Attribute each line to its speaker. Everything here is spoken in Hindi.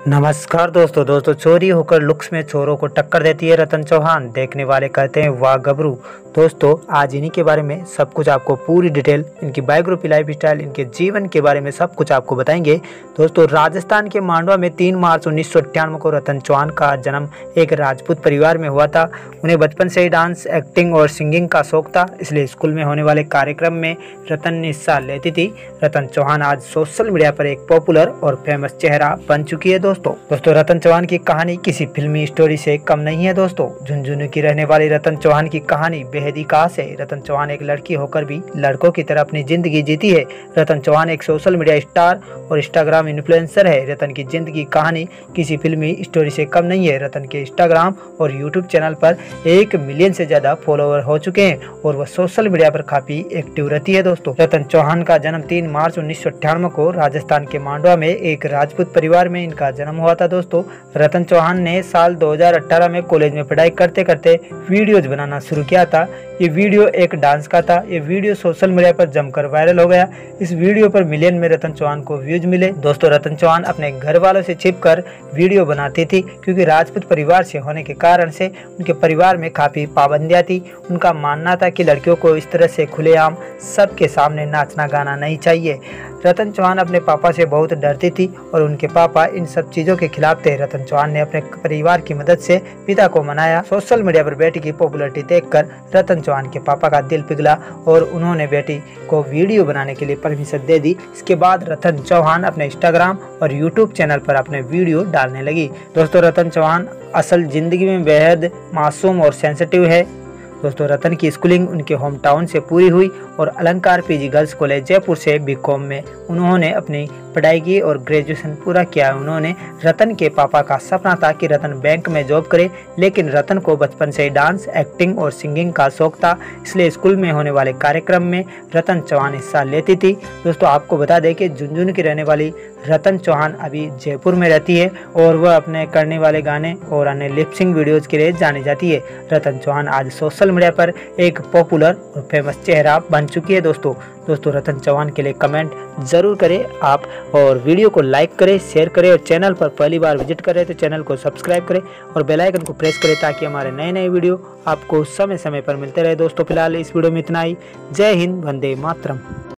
Speaker 1: नमस्कार दोस्तों चोरी होकर लुक्स में चोरों को टक्कर देती है रतन चौहान। देखने वाले कहते हैं वाह गबरू। दोस्तों आज इन्हीं के बारे में सब कुछ आपको पूरी डिटेल, इनकी बायोग्राफी, लाइफ स्टाइल, इनके जीवन के बारे में सब कुछ आपको बताएंगे। दोस्तों राजस्थान के मांडवा में 3 मार्च 1998 को रतन चौहान का जन्म एक राजपूत परिवार में हुआ था। उन्हें बचपन से ही डांस, एक्टिंग और सिंगिंग का शौक था, इसलिए स्कूल में होने वाले कार्यक्रम में रतन हिस्सा लेती थी। रतन चौहान आज सोशल मीडिया पर एक पॉपुलर और फेमस चेहरा बन चुकी है। दोस्तों रतन चौहान की कहानी किसी फिल्मी स्टोरी से कम नहीं है। दोस्तों झुंझुनू की रहने वाली रतन चौहान की कहानी बेहद ही खास है। रतन चौहान एक लड़की होकर भी लड़कों की तरह अपनी जिंदगी जीती है। रतन चौहान एक सोशल मीडिया स्टार और इंस्टाग्राम इन्फ्लुएंसर है। रतन की जिंदगी कहानी किसी फिल्मी स्टोरी से कम नहीं है। रतन के इंस्टाग्राम और यूट्यूब चैनल पर 1 मिलियन से ज्यादा फॉलोअर हो चुके हैं और वह सोशल मीडिया पर काफी एक्टिव रहती है। दोस्तों रतन चौहान का जन्म 3 मार्च 1998 को राजस्थान के मांडवा में एक राजपूत परिवार में इनका जन्म हुआ था। दोस्तों रतन चौहान ने साल 2018 में कॉलेज में पढ़ाई करते करते वीडियोज बनाना शुरू किया था। ये वीडियो एक डांस का था। ये वीडियो सोशल मीडिया पर जमकर वायरल हो गया। इस वीडियो पर मिलियन में रतन चौहान को व्यूज मिले। दोस्तों रतन चौहान अपने घर वालों से छिपकर वीडियो बनाती थी, क्योंकि राजपूत परिवार से होने के कारण से उनके परिवार में काफी पाबंदियां थी। उनका मानना था कि लड़कियों को इस तरह से खुलेआम सबके सामने नाचना गाना नहीं चाहिए। रतन चौहान अपने पापा से बहुत डरती थी और उनके पापा इन सब चीजों के खिलाफ थे। रतन चौहान ने अपने परिवार की मदद से पिता को मनाया। सोशल मीडिया पर बेटी की पॉपुलैरिटी देखकर रतन चौहान के पापा का दिल पिघला और उन्होंने बेटी को वीडियो बनाने के लिए परमिशन दे दी। इसके बाद रतन चौहान अपने इंस्टाग्राम और यूट्यूब चैनल पर अपने वीडियो डालने लगी। दोस्तों रतन चौहान असल जिंदगी में बेहद मासूम और सेंसिटिव है। दोस्तों रतन की स्कूलिंग उनके होम टाउन से पूरी हुई और अलंकार पीजी गर्ल्स कॉलेज जयपुर से बीकॉम में उन्होंने अपनी पढ़ाई की और ग्रेजुएशन पूरा किया। उन्होंने रतन के पापा का सपना था कि रतन बैंक में जॉब करे, लेकिन रतन को बचपन से ही डांस, एक्टिंग और सिंगिंग का शौक था, इसलिए स्कूल में होने वाले कार्यक्रम में रतन चौहान हिस्सा लेती थी। दोस्तों आपको बता दें कि झुंझुनू की रहने वाली रतन चौहान अभी जयपुर में रहती है और वह अपने करने वाले गाने और अन्य लिपसिंग वीडियोज के लिए जानी जाती है। रतन चौहान आज सोशल मीडिया पर एक पॉपुलर और फेमस चेहरा बन चुकी है। दोस्तों रतन चौहान के लिए कमेंट जरूर करें आप, और वीडियो को लाइक करें, शेयर करें, और चैनल पर पहली बार विजिट करें तो चैनल को सब्सक्राइब करें और बेल आइकन को प्रेस करें ताकि हमारे नए वीडियो आपको समय समय पर मिलते रहे। दोस्तों फिलहाल इस वीडियो में इतना ही। जय हिंद, वंदे मातरम।